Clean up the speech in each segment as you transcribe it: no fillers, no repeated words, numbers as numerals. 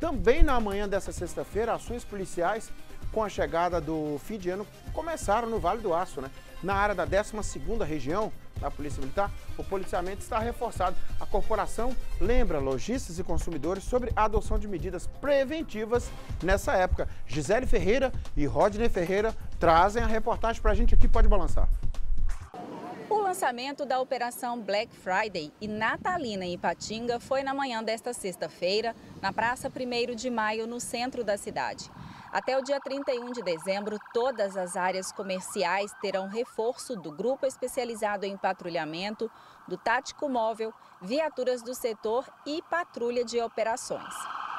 Também na manhã dessa sexta-feira, ações policiais com a chegada do fim de ano começaram no Vale do Aço, né? Na área da 12ª Região da Polícia Militar, o policiamento está reforçado. A corporação lembra lojistas e consumidores sobre a adoção de medidas preventivas nessa época. Gisele Ferreira e Rodney Ferreira trazem a reportagem para a gente aqui, pode balançar. O lançamento da Operação Black Friday e Natalina em Ipatinga foi na manhã desta sexta-feira, na Praça 1º de Maio, no centro da cidade. Até o dia 31 de dezembro, todas as áreas comerciais terão reforço do Grupo Especializado em Patrulhamento, do Tático Móvel, viaturas do setor e patrulha de operações.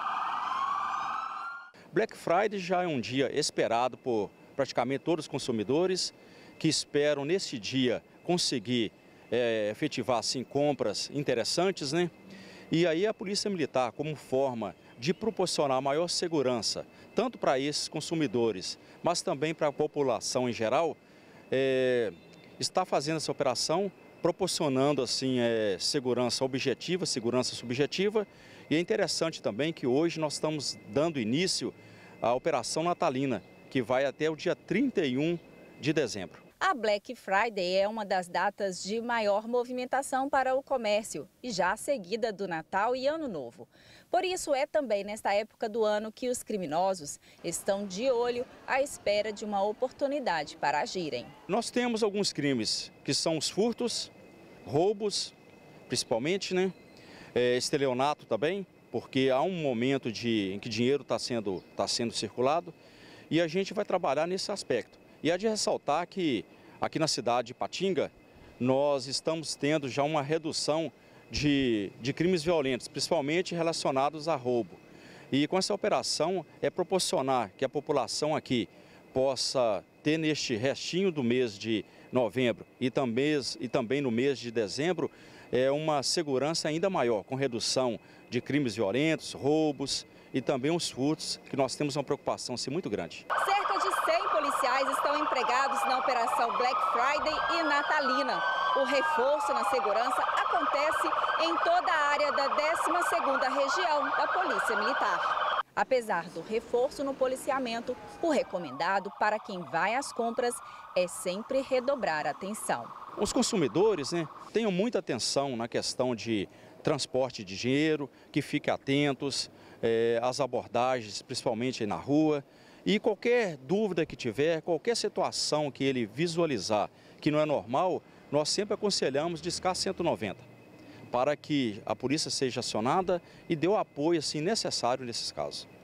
Black Friday já é um dia esperado por praticamente todos os consumidores que esperam nesse dia conseguir efetivar assim, compras interessantes, né? E aí a Polícia Militar, como forma de proporcionar maior segurança, tanto para esses consumidores, mas também para a população em geral, está fazendo essa operação, proporcionando assim, segurança objetiva, segurança subjetiva. E é interessante também que hoje nós estamos dando início à Operação Natalina, que vai até o dia 31 de dezembro. A Black Friday é uma das datas de maior movimentação para o comércio e já seguida do Natal e Ano Novo. Por isso é também nesta época do ano que os criminosos estão de olho à espera de uma oportunidade para agirem. Nós temos alguns crimes que são os furtos, roubos, principalmente, né? Estelionato também, porque há um momento em que dinheiro está sendo circulado e a gente vai trabalhar nesse aspecto. E é de ressaltar que aqui na cidade de Ipatinga, nós estamos tendo já uma redução de crimes violentos, principalmente relacionados a roubo. E com essa operação é proporcionar que a população aqui possa ter neste restinho do mês de novembro e também no mês de dezembro uma segurança ainda maior, com redução de crimes violentos, roubos e também os furtos, que nós temos uma preocupação assim, muito grande. Cerca de 100 policiais estão empregados na Operação Black Friday e Natalina. O reforço na segurança acontece em toda a área da 12ª Região da Polícia Militar. Apesar do reforço no policiamento, o recomendado para quem vai às compras é sempre redobrar a atenção. Os consumidores, né, tenham muita atenção na questão de transporte de dinheiro, que fiquem atentos às abordagens, principalmente na rua. E qualquer dúvida que tiver, qualquer situação que ele visualizar que não é normal, nós sempre aconselhamos discar 190, para que a polícia seja acionada e dê o apoio assim, necessário nesses casos.